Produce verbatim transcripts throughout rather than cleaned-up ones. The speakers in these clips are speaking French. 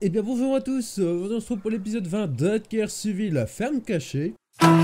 Et bien bonjour à tous, on se retrouve pour l'épisode vingt d'Hacker Civil, la ferme cachée.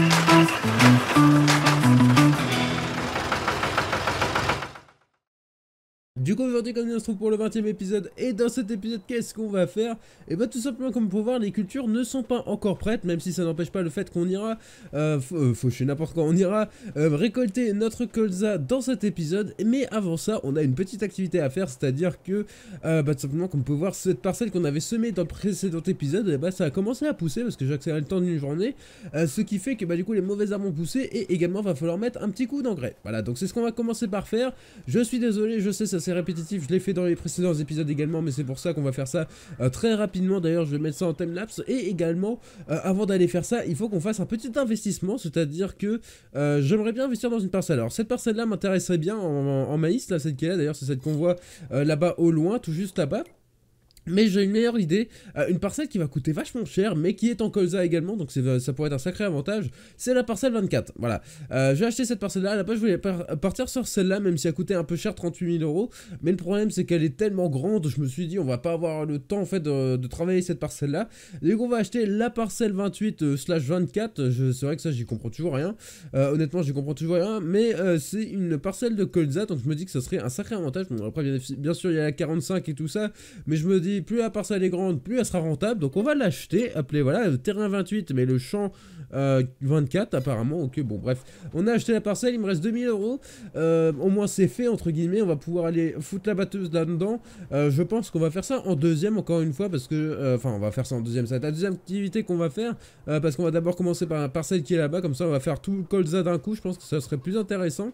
Du coup aujourd'hui comme on se trouve pour le vingtième épisode, et dans cet épisode qu'est-ce qu'on va faire? Et bah tout simplement comme vous pouvez voir, les cultures ne sont pas encore prêtes, même si ça n'empêche pas le fait qu'on ira, euh, euh, faucher n'importe quoi, on ira euh, récolter notre colza dans cet épisode. Mais avant ça on a une petite activité à faire, c'est à dire que euh, bah tout simplement comme vous pouvez voir, cette parcelle qu'on avait semée dans le précédent épisode, et bah ça a commencé à pousser parce que j'ai accéléré le temps d'une journée, euh, ce qui fait que bah du coup les mauvaises arbres ont poussé, et également va falloir mettre un petit coup d'engrais. Voilà, donc c'est ce qu'on va commencer par faire. Je suis désolé, je sais ça c'est répétitif, je l'ai fait dans les précédents épisodes également, mais c'est pour ça qu'on va faire ça euh, très rapidement. D'ailleurs je vais mettre ça en timelapse, et également euh, avant d'aller faire ça il faut qu'on fasse un petit investissement, c'est à dire que euh, j'aimerais bien investir dans une parcelle. Alors cette parcelle là m'intéresserait bien en, en, en maïs, là celle qui est là d'ailleurs, c'est celle qu'on voit euh, là-bas au loin, tout juste là-bas. Mais j'ai une meilleure idée, euh, une parcelle qui va coûter vachement cher, mais qui est en colza également, donc ça pourrait être un sacré avantage, c'est la parcelle vingt-quatre, voilà. Euh, j'ai acheté cette parcelle-là, à la base je voulais par partir sur celle-là, même si elle coûtait un peu cher, trente-huit mille euros, mais le problème c'est qu'elle est tellement grande, je me suis dit on va pas avoir le temps en fait de, de travailler cette parcelle-là, donc on va acheter la parcelle vingt-huit slash vingt-quatre, c'est vrai que ça j'y comprends toujours rien, euh, honnêtement j'y comprends toujours rien, mais euh, c'est une parcelle de colza, donc je me dis que ça serait un sacré avantage. Bon après bien, bien sûr il y a la quarante-cinq et tout ça, mais je me dis plus la parcelle est grande, plus elle sera rentable, donc on va l'acheter, appelé voilà, le terrain vingt-huit, mais le champ euh, vingt-quatre apparemment, ok bon bref, on a acheté la parcelle, il me reste deux mille euros, euh, au moins c'est fait entre guillemets, on va pouvoir aller foutre la batteuse là-dedans, euh, je pense qu'on va faire ça en deuxième encore une fois, parce que, enfin euh, on va faire ça en deuxième, ça va être la deuxième activité qu'on va faire, euh, parce qu'on va d'abord commencer par la parcelle qui est là-bas, comme ça on va faire tout le colza d'un coup, je pense que ça serait plus intéressant.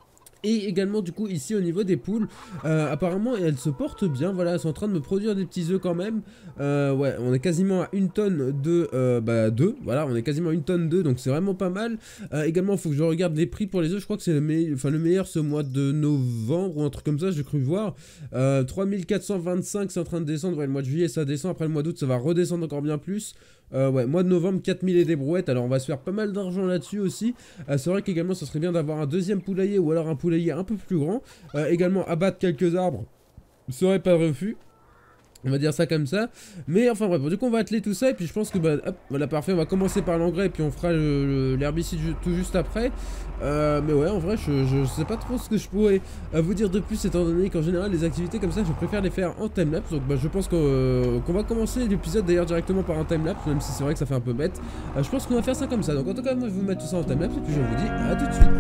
Et également du coup ici au niveau des poules, euh, apparemment elles se portent bien, voilà, elles sont en train de me produire des petits œufs quand même, euh, ouais, on est quasiment à une tonne de, euh, bah deux, voilà, on est quasiment à une tonne d'œufs, donc c'est vraiment pas mal. euh, Également il faut que je regarde les prix pour les œufs, je crois que c'est le, me enfin, le meilleur ce mois de novembre ou un truc comme ça, j'ai cru voir, euh, trois mille quatre cent vingt-cinq c'est en train de descendre, ouais, le mois de juillet ça descend, après le mois d'août ça va redescendre encore bien plus. Euh, ouais, mois de novembre, quatre mille et des brouettes, alors on va se faire pas mal d'argent là-dessus aussi. Euh, c'est vrai qu'également, ça serait bien d'avoir un deuxième poulailler ou alors un poulailler un peu plus grand. Euh, également, abattre quelques arbres serait pas de refus. On va dire ça comme ça. Mais enfin bref, bon, du coup on va atteler tout ça. Et puis je pense que bah hop, voilà parfait. On va commencer par l'engrais. Et puis on fera l'herbicide tout juste après. euh, Mais ouais en vrai je, je sais pas trop ce que je pourrais euh, vous dire de plus, étant donné qu'en général les activités comme ça je préfère les faire en timelapse. Donc bah je pense qu'on euh, qu'on va commencer l'épisode d'ailleurs directement par un timelapse, même si c'est vrai que ça fait un peu bête. euh, Je pense qu'on va faire ça comme ça. Donc en tout cas moi je vais vous mettre tout ça en timelapse. Et puis je vous dis à tout de suite.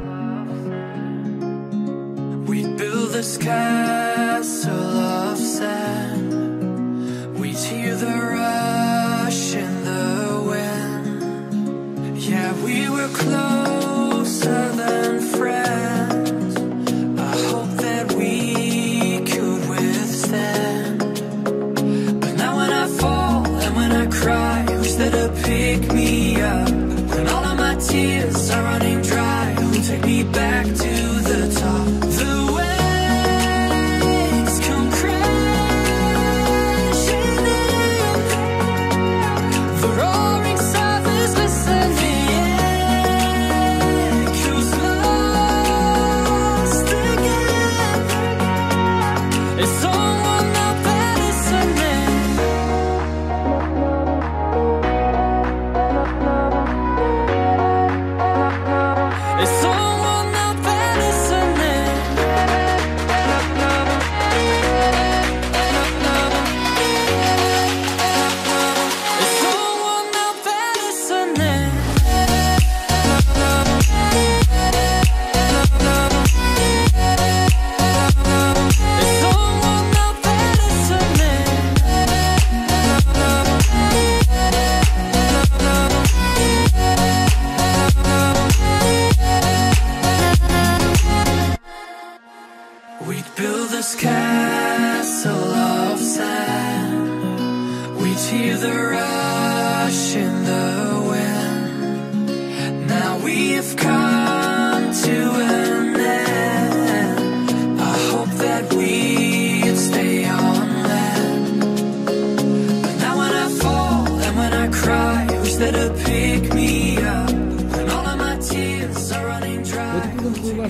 We build this castle of sand. We hear the rush in the wind. Yeah, we were closer than friends. I hope that we could withstand. But now when I fall and when I cry, who's there to pick me up? When all of my tears are running dry, who'll take me back to the top?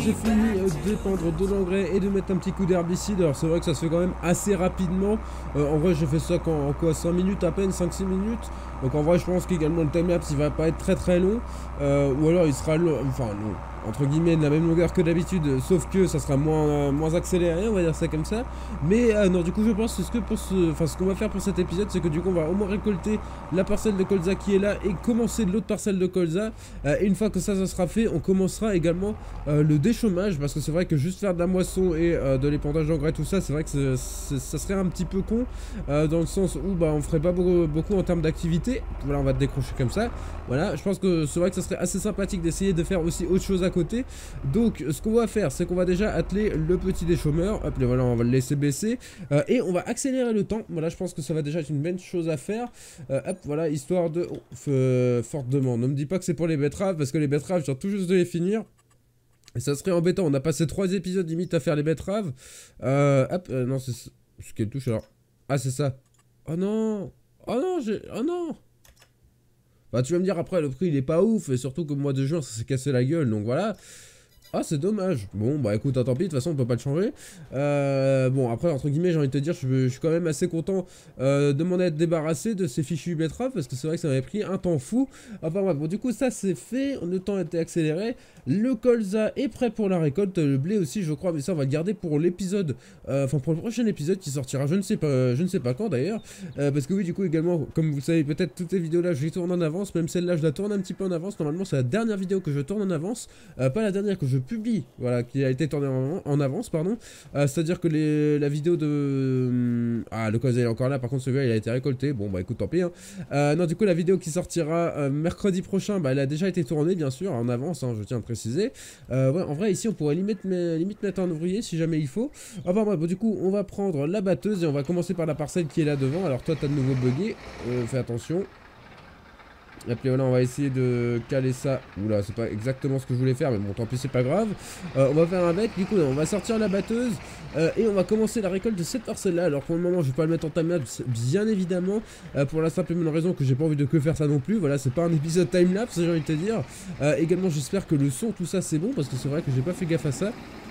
j'ai fini d'épandre de l'engrais et de mettre un petit coup d'herbicide. Alors c'est vrai que ça se fait quand même assez rapidement. Euh, en vrai j'ai fait ça en, en quoi cinq minutes à peine, cinq six minutes. Donc en vrai je pense qu'également le timelapse il va pas être très très long. Euh, ou alors il sera long, enfin long, entre guillemets de la même longueur que d'habitude, sauf que ça sera moins, euh, moins accéléré, on va dire ça comme ça. Mais euh, non, du coup je pense que ce que pour ce, enfin ce qu'on va faire pour cet épisode, c'est que du coup on va au moins récolter la parcelle de colza qui est là et commencer de l'autre parcelle de colza. Euh, et une fois que ça, ça sera fait, on commencera également euh, le déchômage, parce que c'est vrai que juste faire de la moisson et euh, de l'épandage d'engrais, tout ça, c'est vrai que c'est, c'est, ça serait un petit peu con, euh, dans le sens où bah on ferait pas beaucoup, beaucoup en termes d'activité. Voilà, on va te décrocher comme ça. Voilà, je pense que c'est vrai que ça serait assez sympathique d'essayer de faire aussi autre chose à côté. Donc ce qu'on va faire, c'est qu'on va déjà atteler le petit déchômeur. Hop, voilà, on va le laisser baisser euh, et on va accélérer le temps. Voilà, je pense que ça va déjà être une bonne chose à faire. Euh, hop, voilà, histoire de oh, euh, forte demande. Ne me dis pas que c'est pour les betteraves, parce que les betteraves, je viens tout juste de les finir. Et ça serait embêtant. On a passé trois épisodes limite à faire les betteraves. Euh, hop, euh, non, c'est ce qu'elle touche alors. Ah, c'est ça. Oh non. Oh non, j'ai. Oh non. Bah tu vas me dire après le prix il est pas ouf et surtout que le mois de juin ça s'est cassé la gueule donc voilà. Ah c'est dommage. Bon bah écoute, tant pis, de toute façon on peut pas le changer. Euh, bon après entre guillemets j'ai envie de te dire je, je suis quand même assez content euh, de m'en être débarrassé de ces fichus betteraves parce que c'est vrai que ça m'avait pris un temps fou. Enfin bref, bon du coup ça c'est fait, le temps a été accéléré. Le colza est prêt pour la récolte, le blé aussi je crois, mais ça on va le garder pour l'épisode, euh, enfin pour le prochain épisode qui sortira je ne sais pas, je ne sais pas quand d'ailleurs. Euh, parce que oui du coup également comme vous le savez peut-être toutes les vidéos là je les tourne en avance, même celle-là je la tourne un petit peu en avance. Normalement c'est la dernière vidéo que je tourne en avance, euh, pas la dernière que je publie, voilà, qui a été tournée en, en avance, pardon. Euh, C'est-à-dire que les, la vidéo de... Ah, le colza est encore là, par contre celui-là il a été récolté, bon bah écoute, tant pis. Hein. Euh, non, du coup la vidéo qui sortira euh, mercredi prochain, bah elle a déjà été tournée, bien sûr, en avance, hein, je tiens à préciser. Euh, ouais, en vrai, ici on pourrait limite, limite mettre un ouvrier si jamais il faut. Enfin bref, bon, du coup on va prendre la batteuse et on va commencer par la parcelle qui est là devant. Alors toi t'as de nouveau bugué, euh, fais attention. Et puis voilà, on va essayer de caler ça. Oula, c'est pas exactement ce que je voulais faire, mais bon, tant pis, c'est pas grave. Euh, on va faire avec, du coup, on va sortir la batteuse euh, et on va commencer la récolte de cette parcelle-là. Alors pour le moment, je vais pas le mettre en timelapse, bien évidemment, euh, pour la simple et bonne raison que j'ai pas envie de que faire ça non plus. Voilà, c'est pas un épisode timelapse, j'ai envie de te dire. Euh, également, j'espère que le son, tout ça, c'est bon, parce que c'est vrai que j'ai pas fait gaffe à ça.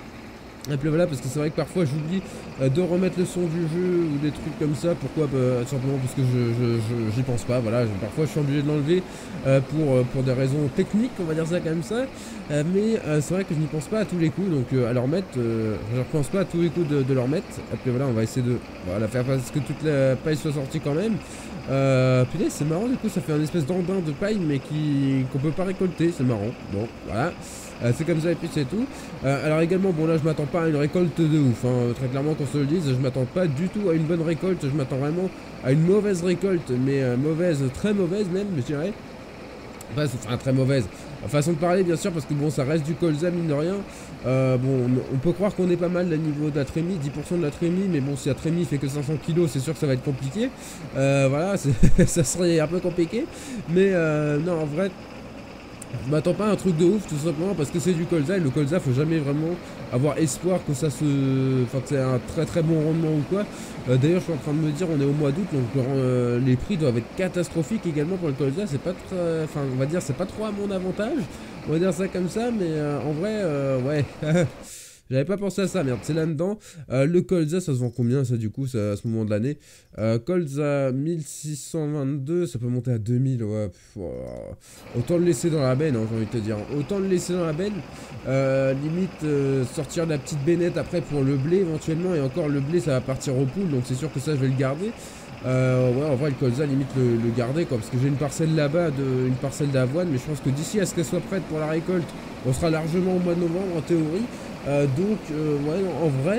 Et puis voilà, parce que c'est vrai que parfois j'oublie euh, de remettre le son du jeu ou des trucs comme ça. Pourquoi bah, simplement parce que je j'y pense pas. Voilà, parfois je suis obligé de l'enlever euh, pour, euh, pour des raisons techniques, on va dire ça comme ça. Euh, mais euh, c'est vrai que je n'y pense pas à tous les coups. Donc euh, à leur remettre, euh, je ne pense pas à tous les coups de, de leur remettre. Et puis voilà, on va essayer de voilà, faire parce que toute la paille soit sortie quand même. Euh, putain, c'est marrant, du coup ça fait un espèce d'andin de paille mais qui qu'on peut pas récolter. C'est marrant. Bon, voilà. Euh, c'est comme ça et puis c'est tout. Euh, alors également, bon là je m'attends pas à une récolte de ouf, hein. Très clairement qu'on se le dise, je m'attends pas du tout à une bonne récolte, je m'attends vraiment à une mauvaise récolte, mais euh, mauvaise, très mauvaise même, je dirais. Enfin, enfin très mauvaise façon de parler bien sûr, parce que bon ça reste du colza mine de rien. Euh, bon on, on peut croire qu'on est pas mal au niveau de la trémie, dix pour cent de la trémie, mais bon si la trémie fait que cinq cents kilos, c'est sûr que ça va être compliqué. Euh, voilà, ça serait un peu compliqué, mais euh, non en vrai je m'attends pas à un truc de ouf tout simplement parce que c'est du colza et le colza faut jamais vraiment avoir espoir que ça se... Enfin que c'est un très très bon rendement ou quoi. Euh, D'ailleurs je suis en train de me dire on est au mois d'août donc euh, les prix doivent être catastrophiques également pour le colza. C'est pas très... Enfin on va dire c'est pas trop à mon avantage. On va dire ça comme ça mais euh, en vrai euh, ouais... J'avais pas pensé à ça, merde, c'est là-dedans. Euh, le colza, ça se vend combien, ça, du coup, ça, à ce moment de l'année? euh, Colza, mille six cent vingt-deux, ça peut monter à deux mille, ouais. Pff, oh. Autant le laisser dans la benne, hein, j'ai envie de te dire. Autant le laisser dans la benne. Euh, limite, euh, sortir de la petite bennette après pour le blé, éventuellement. Et encore, le blé, ça va partir au poules, donc c'est sûr que ça, je vais le garder. Euh, ouais, en vrai, le colza, limite le, le garder, quoi. Parce que j'ai une parcelle là-bas, une parcelle d'avoine, mais je pense que d'ici à ce qu'elle soit prête pour la récolte, on sera largement au mois de novembre, en théorie. Euh, donc, euh, ouais, en vrai,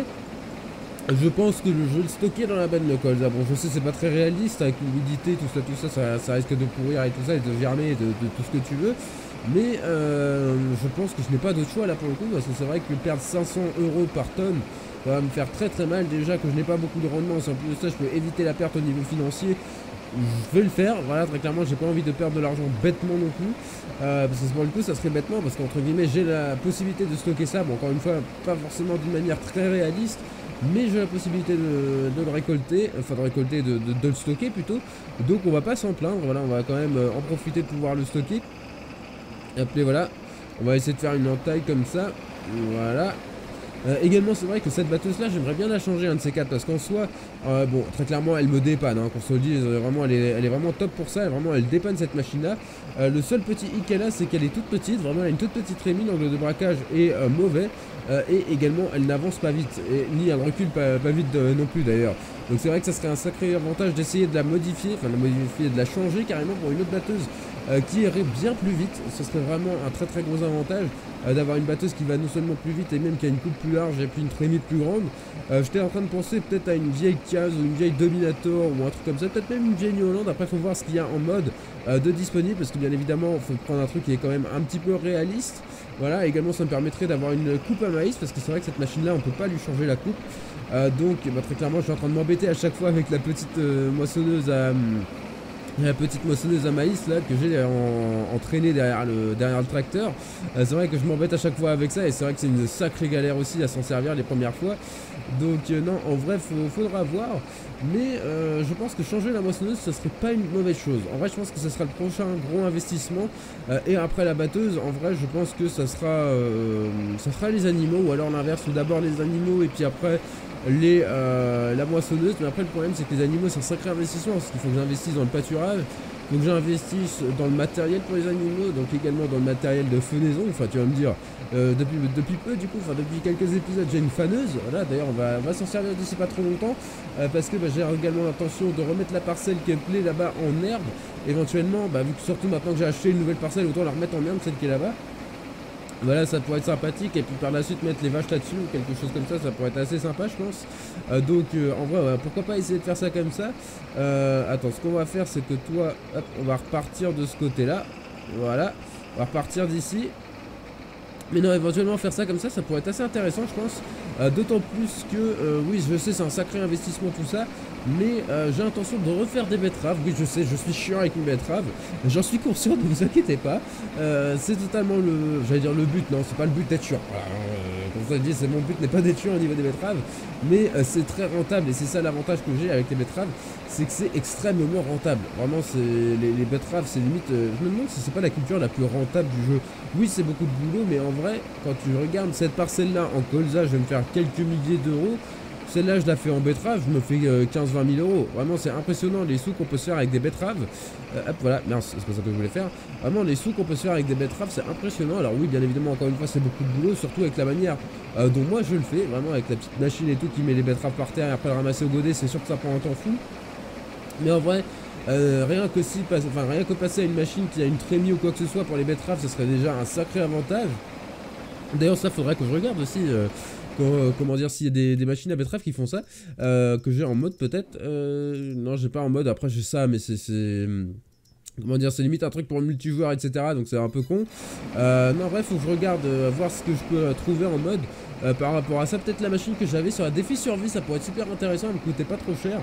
je pense que je vais le stocker dans la benne le colza. Bon, je sais, c'est pas très réaliste avec l'humidité, tout ça, tout ça, ça, ça risque de pourrir et tout ça, et de germer, de, de tout ce que tu veux. Mais euh, je pense que je n'ai pas d'autre choix là pour le coup, parce que c'est vrai que perdre cinq cents euros par tonne, ça va me faire très très mal. Déjà que je n'ai pas beaucoup de rendement, si en plus de ça, je peux éviter la perte au niveau financier. Je vais le faire, voilà, très clairement, j'ai pas envie de perdre de l'argent bêtement non plus. Euh, parce que pour le coup, ça serait bêtement, parce qu'entre guillemets, j'ai la possibilité de stocker ça. Bon, encore une fois, pas forcément d'une manière très réaliste, mais j'ai la possibilité de, de le récolter, enfin de récolter, de, de, de le stocker plutôt. Donc on va pas s'en plaindre, voilà, on va quand même en profiter de pouvoir le stocker. Et après, voilà, on va essayer de faire une entaille comme ça. Voilà. Euh, également, c'est vrai que cette batteuse-là, j'aimerais bien la changer, un de ces quatre, parce qu'en soi, euh, bon, très clairement, elle me dépanne, hein, qu'on se le dise, vraiment, elle est, elle est vraiment top pour ça, elle, vraiment, elle dépanne cette machine-là. Euh, le seul petit hic qu'elle a, c'est qu'elle est toute petite, vraiment, elle a une toute petite trémie, l'angle de braquage est euh, mauvais, euh, et également, elle n'avance pas vite, et, ni elle recule pas, pas vite euh, non plus, d'ailleurs. Donc c'est vrai que ça serait un sacré avantage d'essayer de la modifier, enfin de la modifier, de la changer carrément pour une autre batteuse euh, qui irait bien plus vite. Ce serait vraiment un très très gros avantage euh, d'avoir une batteuse qui va non seulement plus vite et même qui a une coupe plus large et puis une trémie plus grande. Euh, J'étais en train de penser peut-être à une vieille Case ou une vieille Dominator ou un truc comme ça, peut-être même une vieille New Holland. Après faut voir ce qu'il y a en mode euh, de disponible, parce que bien évidemment il faut prendre un truc qui est quand même un petit peu réaliste. Voilà, également ça me permettrait d'avoir une coupe à maïs, parce que c'est vrai que cette machine là on peut pas lui changer la coupe. Euh, donc bah, très clairement je suis en train de m'embêter à chaque fois avec la petite euh, moissonneuse à... Hum, la petite moissonneuse à maïs là que j'ai en, entraînée derrière le, derrière le tracteur. Euh, c'est vrai que je m'embête à chaque fois avec ça, et c'est vrai que c'est une sacrée galère aussi à s'en servir les premières fois. Donc euh, non, en vrai faut, faudra voir. Mais euh, je pense que changer la moissonneuse, ce serait pas une mauvaise chose. En vrai je pense que ce sera le prochain gros investissement. Euh, et après la batteuse, en vrai je pense que ça sera, euh, ça sera les animaux, ou alors l'inverse, ou d'abord les animaux et puis après les, euh, la moissonneuse. Mais après le problème c'est que les animaux c'est un sacré investissement, parce qu'il faut que j'investisse dans le pâturage, il faut que j'investisse dans le matériel pour les animaux, donc également dans le matériel de fenaison. Enfin tu vas me dire, euh, depuis, depuis peu du coup, enfin depuis quelques épisodes j'ai une faneuse, voilà, d'ailleurs on va, on va s'en servir d'ici pas trop longtemps, euh, parce que bah, j'ai également l'intention de remettre la parcelle qui est plaie là-bas en herbe, éventuellement, bah, vu que surtout maintenant que j'ai acheté une nouvelle parcelle, autant la remettre en herbe, celle qui est là-bas. Voilà, ça pourrait être sympathique, et puis par la suite mettre les vaches là-dessus ou quelque chose comme ça, ça pourrait être assez sympa je pense. Euh, donc euh, en vrai, ouais, pourquoi pas essayer de faire ça comme ça. euh, Attends, ce qu'on va faire c'est que toi, hop, on va repartir de ce côté-là. Voilà, on va repartir d'ici. Mais non, éventuellement faire ça comme ça, ça pourrait être assez intéressant je pense. Euh, D'autant plus que, euh, oui je sais c'est un sacré investissement tout ça, mais euh, j'ai l'intention de refaire des betteraves. Oui je sais, je suis chiant avec une betterave, j'en suis conscient, ne vous inquiétez pas. euh, C'est totalement le, j'allais dire le but, non c'est pas le but d'être chiant. Voilà, euh, comme ça je dis, c'est mon but n'est pas d'être chiant au niveau des betteraves, mais euh, c'est très rentable, et c'est ça l'avantage que j'ai avec les betteraves, c'est que c'est extrêmement rentable. Vraiment c'est les, les betteraves c'est limite, euh, je me demande si c'est pas la culture la plus rentable du jeu. Oui c'est beaucoup de boulot, mais en vrai quand tu regardes cette parcelle là en colza, je vais me faire quelques milliers d'euros. Celle-là, je la fais en betterave, je me fais euh, quinze vingt mille euros. Vraiment, c'est impressionnant les sous qu'on peut se faire avec des betteraves. Euh, hop, voilà, mince, c'est pas ça que je voulais faire. Vraiment, les sous qu'on peut se faire avec des betteraves, c'est impressionnant. Alors oui, bien évidemment, encore une fois, c'est beaucoup de boulot, surtout avec la manière euh, dont moi je le fais. Vraiment, avec la petite machine et tout qui met les betteraves par terre et après le ramasser au godet, c'est sûr que ça prend un temps fou. Mais en vrai, euh, rien que si, enfin, rien que passer à une machine qui a une trémie ou quoi que ce soit pour les betteraves, ce serait déjà un sacré avantage. D'ailleurs, ça faudrait que je regarde aussi. Euh, Comment dire, s'il y a des, des machines à betterave qui font ça, euh, que j'ai en mode peut-être. Euh, non, j'ai pas en mode. Après, j'ai ça, mais c'est. Comment dire, c'est limite un truc pour le multijoueur, et cetera. Donc c'est un peu con. Euh, non, bref, faut que je regarde, euh, voir ce que je peux euh, trouver en mode euh, par rapport à ça. Peut-être la machine que j'avais sur la défi survie, ça pourrait être super intéressant, elle me coûtait pas trop cher.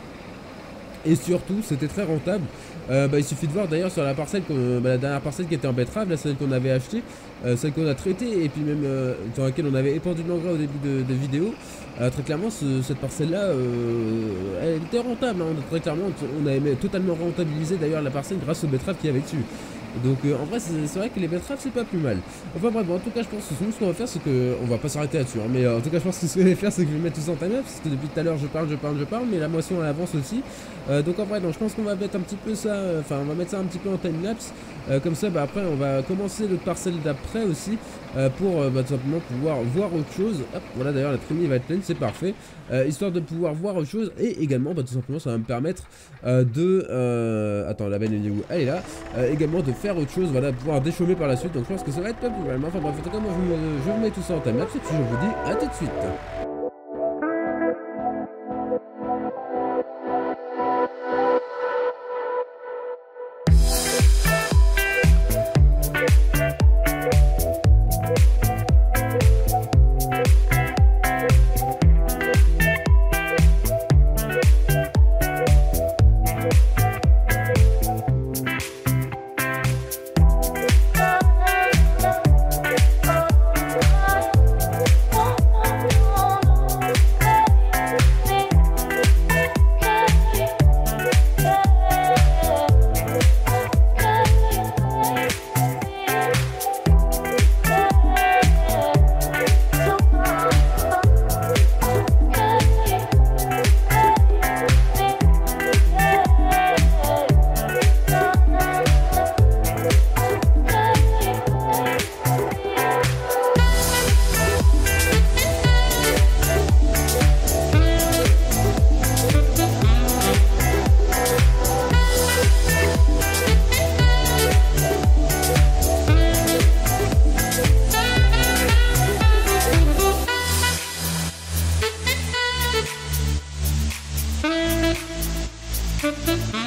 Et surtout, c'était très rentable. Euh, bah, il suffit de voir d'ailleurs sur la parcelle, euh, bah, la dernière parcelle qui était en betterave, là, celle qu'on avait achetée, euh, celle qu'on a traitée, et puis même euh, dans laquelle on avait épandu de l'engrais au début de, de vidéo. Euh, très clairement, ce, cette parcelle-là, euh, elle était rentable. Hein, très clairement, on avait totalement rentabilisé d'ailleurs la parcelle grâce aux betteraves qu'il y avait dessus. Donc euh, en vrai c'est vrai que les betteraves c'est pas plus mal. Enfin bref, bon, en tout cas je pense que ce qu'on va faire c'est que on va pas s'arrêter là-dessus, hein, mais euh, en tout cas je pense que ce que je vais faire c'est que je vais mettre tout ça en timelapse, parce que depuis tout à l'heure je parle, je parle, je parle, mais la moisson elle avance aussi. Euh, donc en vrai non, je pense qu'on va mettre un petit peu ça, enfin euh, on va mettre ça un petit peu en timelapse. Euh, comme ça bah après on va commencer le parcelle d'après aussi, euh, pour euh, bah, tout simplement pouvoir voir autre chose. Hop, voilà d'ailleurs la trémie va être pleine, c'est parfait. Euh, histoire de pouvoir voir autre chose, et également bah, tout simplement ça va me permettre euh, de... Euh... Attends, la benne elle est où? Elle est là. Euh, également de faire autre chose, voilà, pouvoir déchaumer par la suite. Donc je pense que ça va être pas plus mal. Enfin bref, en tout cas moi je, me, je vous mets tout ça en timelapse, et puis je vous dis à tout de suite.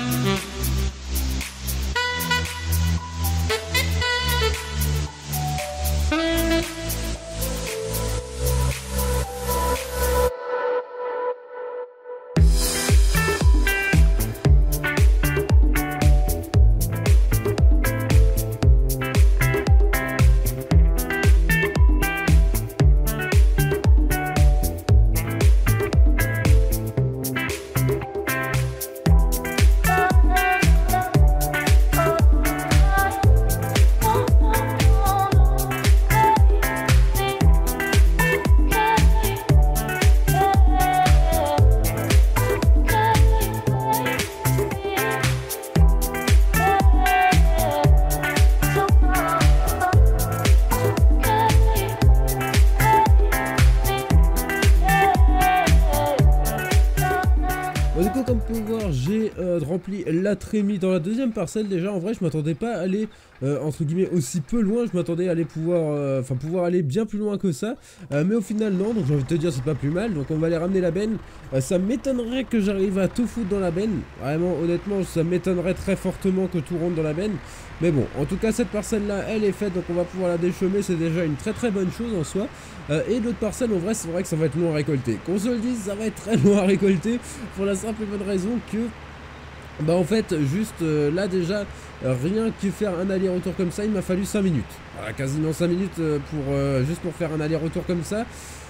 Comme vous pouvez voir, j'ai euh, rempli la trémie dans la deuxième parcelle. Déjà, en vrai, je m'attendais pas à aller euh, entre guillemets aussi peu loin. Je m'attendais à aller pouvoir, enfin euh, pouvoir aller bien plus loin que ça. Euh, mais au final, non. Donc j'ai envie de te dire, c'est pas plus mal. Donc on va aller ramener la benne. Euh, ça m'étonnerait que j'arrive à tout foutre dans la benne. Vraiment, honnêtement, ça m'étonnerait très fortement que tout rentre dans la benne. Mais bon, en tout cas, cette parcelle-là, elle est faite. Donc on va pouvoir la déchaumer. C'est déjà une très très bonne chose en soi. Euh, et l'autre parcelle, en vrai, c'est vrai que ça va être long à récolter. Qu'on se le dise, ça va être très long à récolter. Pour la simple et bonne raison que bah en fait juste euh, là déjà euh, rien que faire un aller-retour comme ça, il m'a fallu cinq minutes, voilà, quasiment cinq minutes euh, pour euh, juste pour faire un aller-retour comme ça.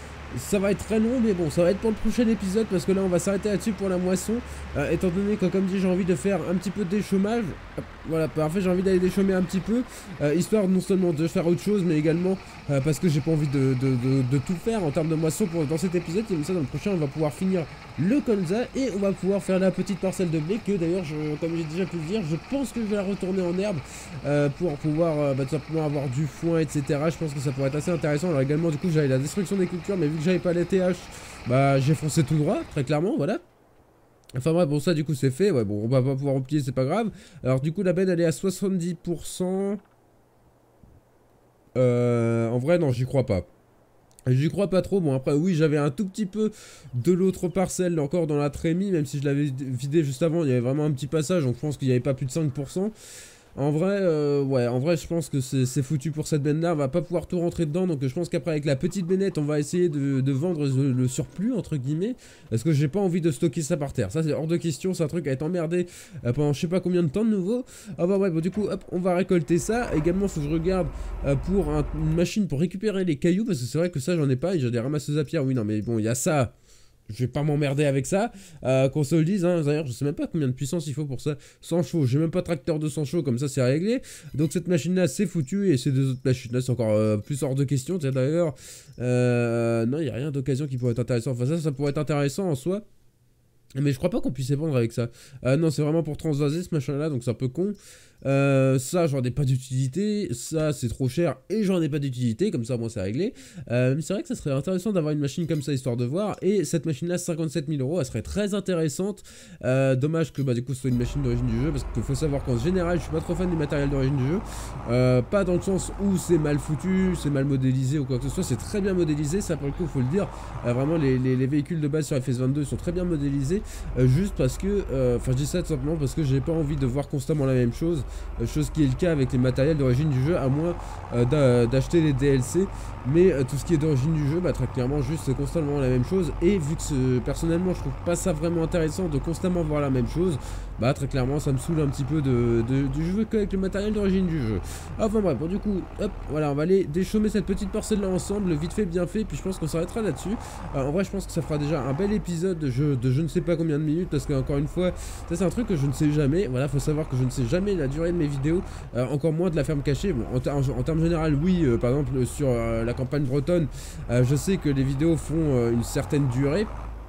Ça va être très long, mais bon, ça va être pour le prochain épisode parce que là on va s'arrêter là-dessus pour la moisson, euh, étant donné que comme dit j'ai envie de faire un petit peu de déchômage. Voilà, parfait, j'ai envie d'aller déchômer un petit peu, euh, histoire non seulement de faire autre chose, mais également euh, parce que j'ai pas envie de, de, de, de tout faire en termes de moisson pour, dans cet épisode. Et comme ça dans le prochain on va pouvoir finir le colza et on va pouvoir faire la petite parcelle de blé que d'ailleurs, comme j'ai déjà pu le dire, je pense que je vais la retourner en herbe euh, pour pouvoir euh, bah, tout simplement avoir du foin, etc. Je pense que ça pourrait être assez intéressant. Alors également du coup j'avais la destruction des cultures, mais vu que j'avais pas les T H, bah j'ai foncé tout droit, très clairement, voilà. Enfin bref, bon ça du coup c'est fait, ouais bon on va pas pouvoir replier, c'est pas grave. Alors du coup la benne elle est à soixante-dix pour cent. Euh, en vrai non, j'y crois pas. J'y crois pas trop. Bon après oui, j'avais un tout petit peu de l'autre parcelle encore dans la trémie, même si je l'avais vidé juste avant, il y avait vraiment un petit passage, donc je pense qu'il n'y avait pas plus de cinq pour cent. En vrai, euh, ouais, en vrai, je pense que c'est foutu pour cette benne-là. On va pas pouvoir tout rentrer dedans, donc je pense qu'après avec la petite bennette, on va essayer de, de vendre le, le surplus entre guillemets, parce que j'ai pas envie de stocker ça par terre. Ça, c'est hors de question. C'est un truc à être emmerdé euh, pendant je sais pas combien de temps de nouveau. Ah bah ouais, bon du coup, hop, on va récolter ça. Également, faut que je regarde euh, pour un, une machine pour récupérer les cailloux, parce que c'est vrai que ça, j'en ai pas. J'ai des ramasseuses à pierre. Oui, non, mais bon, il y a ça. Je vais pas m'emmerder avec ça, euh, qu'on se le dise, hein. D'ailleurs je sais même pas combien de puissance il faut pour ça, cent chevaux, j'ai même pas tracteur de cent chevaux, comme ça c'est réglé. Donc cette machine là c'est foutu, et ces deux autres machines là c'est encore euh, plus hors de question. D'ailleurs, euh, non il n'y a rien d'occasion qui pourrait être intéressant, enfin ça ça pourrait être intéressant en soi. Mais je crois pas qu'on puisse vendre avec ça. Euh, non, c'est vraiment pour transvaser ce machin là, donc c'est un peu con. Euh, ça, j'en ai pas d'utilité. Ça, c'est trop cher et j'en ai pas d'utilité. Comme ça, moi, c'est réglé. Euh, mais c'est vrai que ça serait intéressant d'avoir une machine comme ça, histoire de voir. Et cette machine-là, cinquante-sept mille euros, elle serait très intéressante. Euh, dommage que, bah, du coup, ce soit une machine d'origine du jeu. Parce qu'il faut savoir qu'en général, je suis pas trop fan du matériel d'origine du jeu. Euh, pas dans le sens où c'est mal foutu, c'est mal modélisé ou quoi que ce soit. C'est très bien modélisé, ça, pour le coup, faut le dire. Euh, vraiment, les, les, les véhicules de base sur F S vingt-deux sont très bien modélisés. Euh, juste parce que, enfin, je dis ça tout simplement parce que j'ai pas envie de voir constamment la même chose. Chose qui est le cas avec les matériels d'origine du jeu, à moins euh, d'acheter les D L C. Mais euh, tout ce qui est d'origine du jeu, bah très clairement juste c'est constamment la même chose. Et vu que ce, personnellement je trouve pas ça vraiment intéressant de constamment voir la même chose, bah très clairement ça me saoule un petit peu de, de, du jeu qu'avec le matériel d'origine du jeu. Enfin bref, bon du coup, hop, voilà, on va aller déchaumer cette petite parcelle là ensemble, vite fait, bien fait, puis je pense qu'on s'arrêtera là-dessus. Euh, en vrai je pense que ça fera déjà un bel épisode de, jeu, de je ne sais pas combien de minutes, parce que encore une fois, ça c'est un truc que je ne sais jamais. Voilà, faut savoir que je ne sais jamais la durée de mes vidéos, euh, encore moins de la ferme cachée. Bon, en, en, en termes général, oui, euh, par exemple sur euh, la campagne bretonne, euh, je sais que les vidéos font euh, une certaine durée.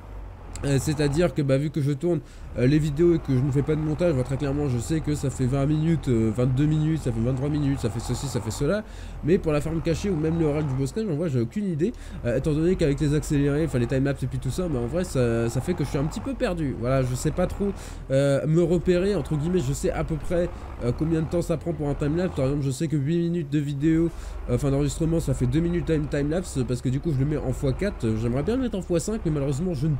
Euh, C'est-à-dire que bah, vu que je tourne euh, les vidéos et que je ne fais pas de montage, bah, très clairement je sais que ça fait vingt minutes, euh, vingt-deux minutes, ça fait vingt-trois minutes, ça fait ceci, ça fait cela. Mais pour la ferme cachée ou même le règle du bosquet, en vrai j'ai aucune idée, euh, étant donné qu'avec les accélérés, enfin les timelapses et puis tout ça, bah, en vrai ça, ça fait que je suis un petit peu perdu. Voilà, je sais pas trop euh, me repérer, entre guillemets. Je sais à peu près euh, combien de temps ça prend pour un timelapse. Par exemple, je sais que huit minutes de vidéo, euh, enfin d'enregistrement, ça fait deux minutes time timelapse, parce que du coup je le mets en fois quatre. J'aimerais bien le mettre en fois cinq, mais malheureusement je ne peux pas. Voilà.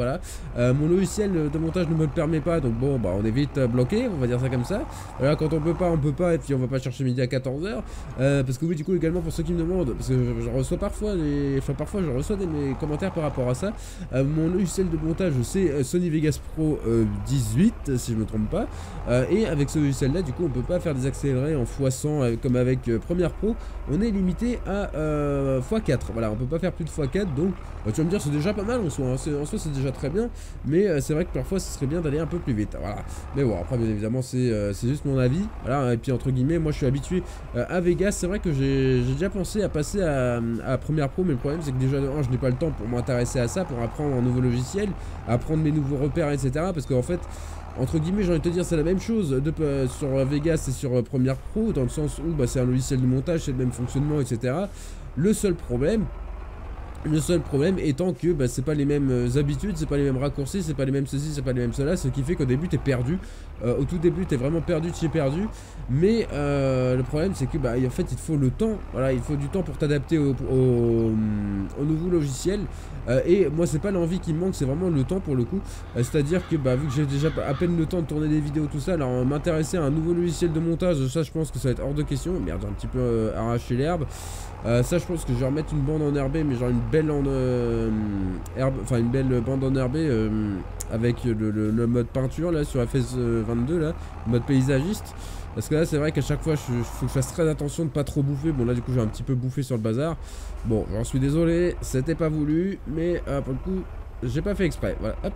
voilà. Euh, mon logiciel de montage ne me le permet pas, donc bon, bah on est vite bloqué, on va dire ça comme ça. Voilà, quand on peut pas, on peut pas, et puis on va pas chercher midi à quatorze heures. Euh, parce que oui, du coup, également pour ceux qui me demandent, parce que je, je reçois parfois les... Enfin, parfois je reçois des mes commentaires par rapport à ça. Euh, mon logiciel de montage, c'est Sony Vegas Pro euh, dix-huit, si je me trompe pas. Euh, et avec ce logiciel-là, du coup, on peut pas faire des accélérés en fois cent euh, comme avec euh, Premiere Pro. On est limité à euh, fois quatre. Voilà, on peut pas faire plus de fois quatre, donc bah, tu vas me dire, c'est déjà pas mal en soi. Hein. En soi, c'est déjà très bien. Mais euh, c'est vrai que parfois, ce serait bien d'aller un peu plus vite. Voilà. Mais bon, après, bien évidemment, c'est euh, juste mon avis. Voilà. Et puis, entre guillemets, moi, je suis habitué euh, à Vegas. C'est vrai que j'ai déjà pensé à passer à, à Premiere Pro. Mais le problème, c'est que déjà, un, je n'ai pas le temps pour m'intéresser à ça, pour apprendre un nouveau logiciel, apprendre mes nouveaux repères, et cetera. Parce qu'en fait, entre guillemets, j'ai envie de te dire, c'est la même chose de, euh, sur Vegas et sur euh, Premiere Pro, dans le sens où bah, c'est un logiciel de montage, c'est le même fonctionnement, et cetera. Le seul problème, Le seul problème étant que bah, c'est pas les mêmes euh, habitudes, c'est pas les mêmes raccourcis, c'est pas les mêmes ceci, c'est pas les mêmes cela, ce qui fait qu'au début t'es perdu. Euh, au tout début t'es vraiment perdu, tu es perdu. Mais euh, le problème c'est que bah, en fait il te faut le temps, voilà, il faut du temps pour t'adapter au, au, au nouveau logiciel. Euh, et moi c'est pas l'envie qui me manque, c'est vraiment le temps pour le coup. Euh, C'est à dire que bah, vu que j'ai déjà à peine le temps de tourner des vidéos, tout ça, alors euh, m'intéresser à un nouveau logiciel de montage, ça je pense que ça va être hors de question. Merde, j'ai un petit peu euh, arraché l'herbe. Euh, ça je pense que je vais remettre une bande enherbée, mais genre une belle en euh, herbe, enfin une belle bande enherbée euh, avec le, le, le mode peinture là sur F S vingt-deux là, mode paysagiste. Parce que là c'est vrai qu'à chaque fois il faut que je fasse très attention de pas trop bouffer. Bon là du coup j'ai un petit peu bouffé sur le bazar. Bon j'en suis désolé, c'était pas voulu, mais euh, pour le coup j'ai pas fait exprès. Voilà, hop.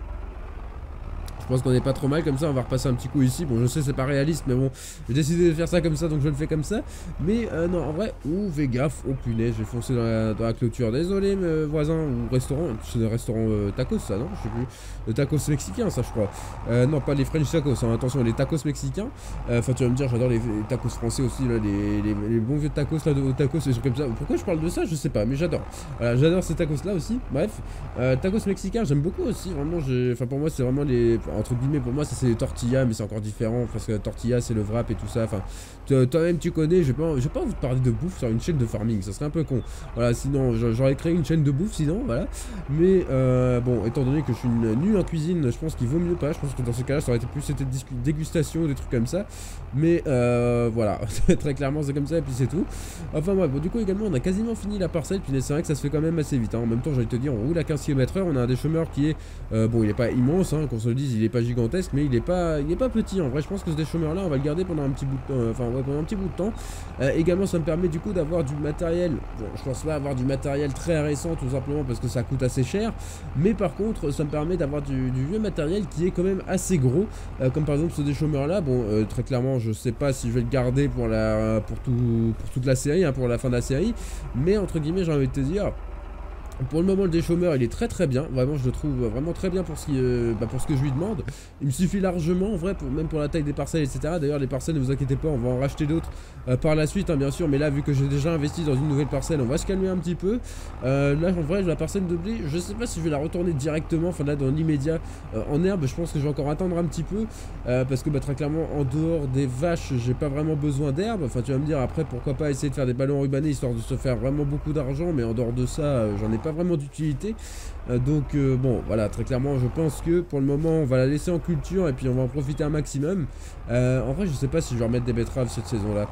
Je pense qu'on est pas trop mal comme ça, on va repasser un petit coup ici. Bon je sais c'est pas réaliste mais bon j'ai décidé de faire ça comme ça donc je le fais comme ça. Mais euh, non en vrai, ouh fais gaffe, oh punaise, j'ai foncé dans la, dans la clôture. Désolé mes voisins ou restaurant, c'est un restaurant euh, tacos ça non, je sais plus. Le tacos mexicain ça je crois. Euh, non pas les French tacos, hein. Attention les tacos mexicains. Enfin euh, tu vas me dire j'adore les, les tacos français aussi là, les, les, les bons vieux tacos là de tacos et des trucs comme ça. Pourquoi je parle de ça je sais pas mais j'adore. Voilà j'adore ces tacos là aussi. Bref, euh, tacos mexicains j'aime beaucoup aussi vraiment. Enfin pour moi c'est vraiment les... Entre guillemets, pour moi, ça c'est les tortillas, mais c'est encore différent parce que la tortilla c'est le wrap et tout ça. Enfin, toi-même tu connais. Je vais pas, pas envie de parler de bouffe sur une chaîne de farming, ça serait un peu con. Voilà, sinon j'aurais créé une chaîne de bouffe, sinon, voilà. Mais euh, bon, étant donné que je suis une nulle en cuisine, je pense qu'il vaut mieux pas. Je pense que dans ce cas-là, ça aurait été plus cette dégustation, des trucs comme ça. Mais euh, voilà, très clairement, c'est comme ça et puis c'est tout. Enfin, bref, bon, du coup, également, on a quasiment fini la parcelle. Puis c'est vrai que ça se fait quand même assez vite. Hein. En même temps, j'allais te dire, on roule à quinze kilomètres heure. On a un déchômeur qui est, euh, bon, il est pas immense, hein, qu'on se le dise, il est pas gigantesque, mais il est pas, il est pas petit. En vrai, je pense que ce déchômeur là, on va le garder pendant un petit bout de temps. Enfin, ouais, pendant un petit bout de temps. Euh, également, ça me permet du coup d'avoir du matériel. Bon, je pense pas avoir du matériel très récent, tout simplement parce que ça coûte assez cher. Mais par contre, ça me permet d'avoir du, du vieux matériel qui est quand même assez gros. Euh, comme par exemple ce déchômeur là. Bon, euh, très clairement, je sais pas si je vais le garder pour la, pour tout, pour toute la série, hein, pour la fin de la série. Mais entre guillemets, j'ai envie de te dire. Pour le moment, le déchômeur il est très très bien, vraiment je le trouve vraiment très bien pour ce, qui, euh, bah, pour ce que je lui demande. Il me suffit largement en vrai, pour, même pour la taille des parcelles, et cetera. D'ailleurs les parcelles, ne vous inquiétez pas, on va en racheter d'autres euh, par la suite, hein, bien sûr. Mais là, vu que j'ai déjà investi dans une nouvelle parcelle, on va se calmer un petit peu. euh, Là en vrai, la parcelle de blé, je sais pas si je vais la retourner directement, enfin là dans l'immédiat euh, en herbe. Je pense que je vais encore attendre un petit peu euh, parce que bah, très clairement en dehors des vaches, j'ai pas vraiment besoin d'herbe. Enfin tu vas me dire après pourquoi pas essayer de faire des ballons rubanés histoire de se faire vraiment beaucoup d'argent. Mais en dehors de ça, euh, j'en ai pas vraiment d'utilité. Euh, donc euh, bon voilà, très clairement je pense que pour le moment on va la laisser en culture et puis on va en profiter un maximum. Euh, en vrai je sais pas si je vais remettre des betteraves cette saison là.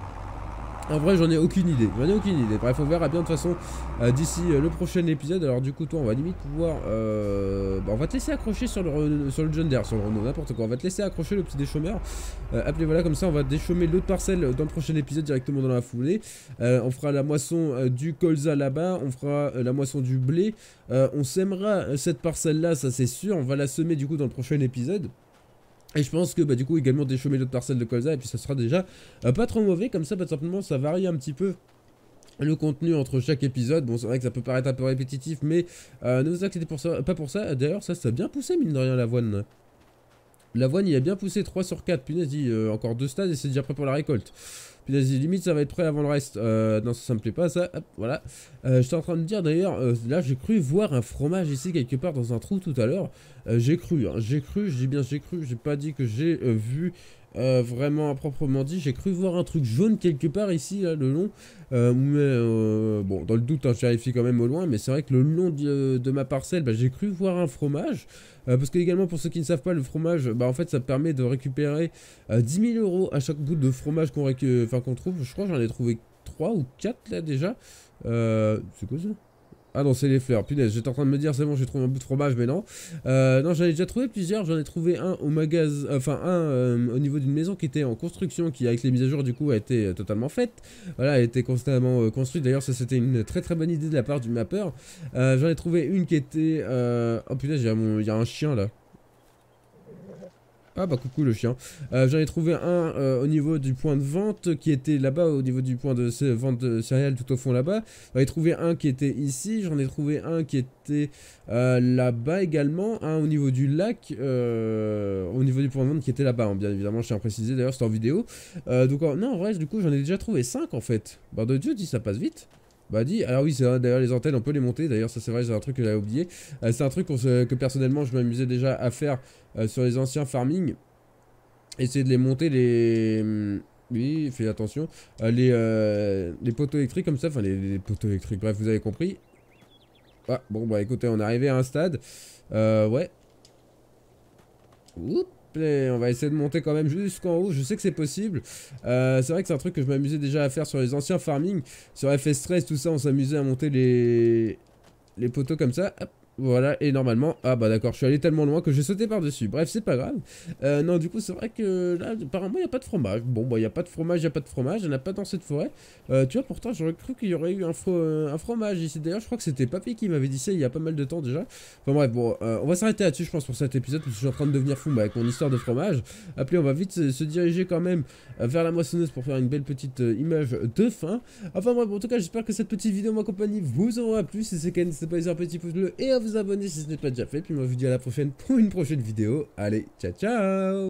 En vrai j'en ai aucune idée, j'en ai aucune idée. Bref on verra bien de toute façon euh, d'ici euh, le prochain épisode. Alors du coup toi on va limite pouvoir euh... bah, on va te laisser accrocher sur le, sur le John Deere, sur le Renault, n'importe quoi. On va te laisser accrocher le petit déchômeur. euh, Appelez voilà, comme ça on va déchômer l'autre parcelle dans le prochain épisode directement dans la foulée. euh, On fera la moisson euh, du colza là-bas. On fera euh, la moisson du blé. euh, On sèmera euh, cette parcelle là, ça c'est sûr. On va la semer du coup dans le prochain épisode. Et je pense que bah, du coup également déchômer l'autre parcelle de colza. Et puis ça sera déjà euh, pas trop mauvais. Comme ça bah, tout simplement ça varie un petit peu le contenu entre chaque épisode. Bon c'est vrai que ça peut paraître un peu répétitif, mais euh, ne vous inquiétez pour ça, pas pour ça. D'ailleurs ça ça a bien poussé mine de rien l'avoine. L'avoine il a bien poussé trois sur quatre. Punaise dit euh, encore deux stades et c'est déjà prêt pour la récolte. Puis vas-y, limite ça va être prêt avant le reste. Euh, non, ça, ça me plaît pas ça. Hop, voilà. Euh, J'étais en train de dire d'ailleurs, euh, là j'ai cru voir un fromage ici quelque part dans un trou tout à l'heure. Euh, j'ai cru, hein, j'ai cru, je dis bien j'ai cru, j'ai pas dit que j'ai euh, vu euh, vraiment à proprement dit. J'ai cru voir un truc jaune quelque part ici, là, le long. Euh, mais euh, bon, dans le doute, hein, je vérifie quand même au loin, mais c'est vrai que le long de, de ma parcelle, bah, j'ai cru voir un fromage. Euh, parce que également, pour ceux qui ne savent pas, le fromage, bah, en fait, ça permet de récupérer euh, dix mille euros à chaque bout de fromage qu'on récu... qu'on trouve. Je crois que j'en ai trouvé trois ou quatre là déjà. Euh, c'est quoi ça? Ah non, c'est les fleurs. Punaise, j'étais en train de me dire, c'est bon, j'ai trouvé un bout de fromage, mais non. Euh, non, j'en ai déjà trouvé plusieurs. J'en ai trouvé un au magasin, enfin un euh, au niveau d'une maison qui était en construction, qui avec les mises à jour du coup a été euh, totalement faite. Voilà, elle était constamment euh, construite. D'ailleurs, ça c'était une très très bonne idée de la part du mapper. Euh, j'en ai trouvé une qui était... Euh... Oh punaise, il y, y a un chien là. Ah bah coucou le chien. Euh, J'en ai trouvé un euh, au niveau du point de vente qui était là-bas, au niveau du point de vente de céréales tout au fond là-bas. J'en ai trouvé un qui était ici, j'en ai trouvé un qui était euh, là-bas également, un au niveau du lac, euh, au niveau du point de vente qui était là-bas, hein, bien évidemment, je tiens à préciser, d'ailleurs c'était en vidéo. Euh, donc non, en vrai, du coup j'en ai déjà trouvé cinq en fait. Bah de Dieu, dit ça passe vite. Bah dit, alors oui c'est vrai, d'ailleurs les antennes on peut les monter, d'ailleurs ça c'est vrai, c'est un truc que j'avais oublié. Euh, c'est un truc se, que personnellement je m'amusais déjà à faire euh, sur les anciens farming. Essayer de les monter, les... Oui, fais attention. Euh, les, euh, les poteaux électriques comme ça, enfin les, les poteaux électriques, bref vous avez compris. Ah bon bah écoutez, on est arrivé à un stade. Euh, ouais. Oups. Et on va essayer de monter quand même jusqu'en haut, je sais que c'est possible. Euh, c'est vrai que c'est un truc que je m'amusais déjà à faire sur les anciens farming. Sur F S treize, tout ça, on s'amusait à monter les... les poteaux comme ça. Hop. Voilà, et normalement, ah bah d'accord, je suis allé tellement loin que j'ai sauté par-dessus. Bref, c'est pas grave. Euh, non, du coup, c'est vrai que là, apparemment, il n'y a pas de fromage. Bon, bah, il n'y a pas de fromage, il n'y a pas de fromage, il n'y en a pas dans cette forêt. Euh, tu vois, pourtant, j'aurais cru qu'il y aurait eu un, fro un fromage ici. D'ailleurs, je crois que c'était Papy qui m'avait dit ça il y a pas mal de temps déjà. Enfin bref, bon, euh, on va s'arrêter là-dessus, je pense, pour cet épisode, parce que je suis en train de devenir fou bah, avec mon histoire de fromage. Après, on va vite se, se diriger quand même euh, vers la moissonneuse pour faire une belle petite euh, image de fin. Enfin bref, bon, en tout cas, j'espère que cette petite vidéo, ma compagnie, vous aura plu. Si c'est le cas, n'hésitez pas à laisser un petit pouce bleu et à vous abonner si ce n'est pas déjà fait. Puis moi je vous dis à la prochaine pour une prochaine vidéo. Allez, ciao ciao.